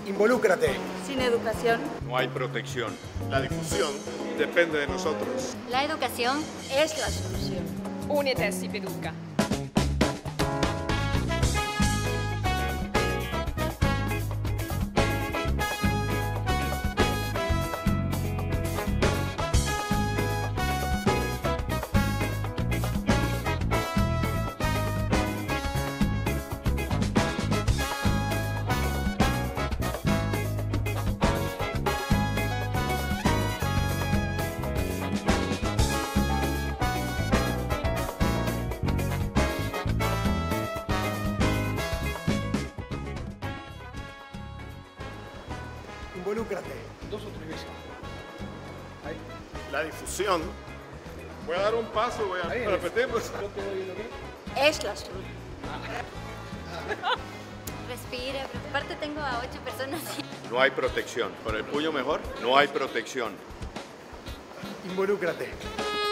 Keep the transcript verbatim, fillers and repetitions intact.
Involúcrate. Sin educación no hay protección. La difusión depende de nosotros. La educación es la solución. Únete a Cipeduca. Involúcrate. Dos o tres veces. Ahí. La difusión. Voy a dar un paso, voy a Ahí, repetirlo. Yo te doy el ok. Es la solución. respire, pero aparte tengo a ocho personas. No hay protección. Con el puño mejor, no hay protección. Involúcrate.